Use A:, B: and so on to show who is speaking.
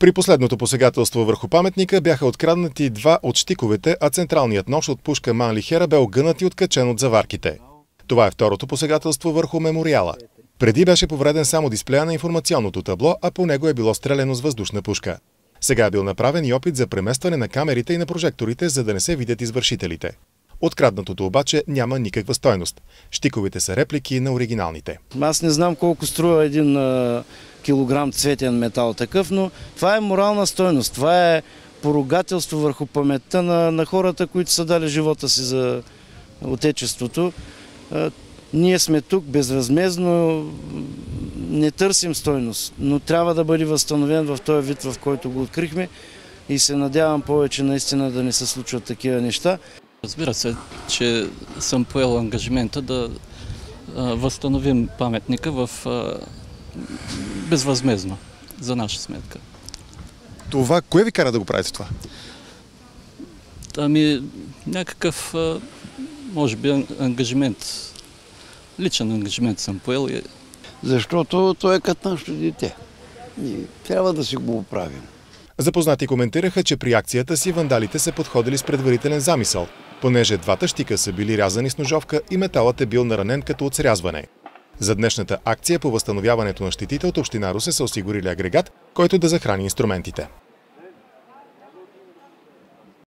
A: При последното посегателство върху паметника бяха откраднати 2 от щиковете, а централният нож от пушка Манлихера бе огънат и откачен от заварките. Това е второто посегателство върху мемориала. Преди беше повреден само дисплея на информационното табло, а по него е било стреляно с въздушна пушка. Сега е бил направен и опит за преместване на камерите и на прожекторите, за да не се видят извършителите. Откраднатото обаче няма никаква стойност. Щиковите са реплики на оригиналните.
B: Аз не знам колко струва 1 килограм цветен метал такъв, но това е морална стойност. Това е поругателство върху паметта на хората, които са дали живота си за Отечеството. Ние сме тук безвъзмездно, не търсим стойност, но трябва да бъде възстановен в този вид, в който го открихме, и се надявам повече наистина да не се случват такива неща.
C: Разбира се, че съм поел ангажимента да възстановим паметника безвъзмездно, за наша сметка.
A: Това, кое ви кара да го правите това?
C: Ами, някакъв, може би, ангажимент, личен ангажимент съм поел.
D: Защото той е като нашето дете. И трябва да си го оправим.
A: Запознати коментираха, че при акцията си вандалите са подходили с предварителен замисъл, понеже 2 щика са били рязани с ножовка и металът е бил наранен като от срязване. За днешната акция по възстановяването на щитите от община Русе са осигурили агрегат, който да захрани инструментите.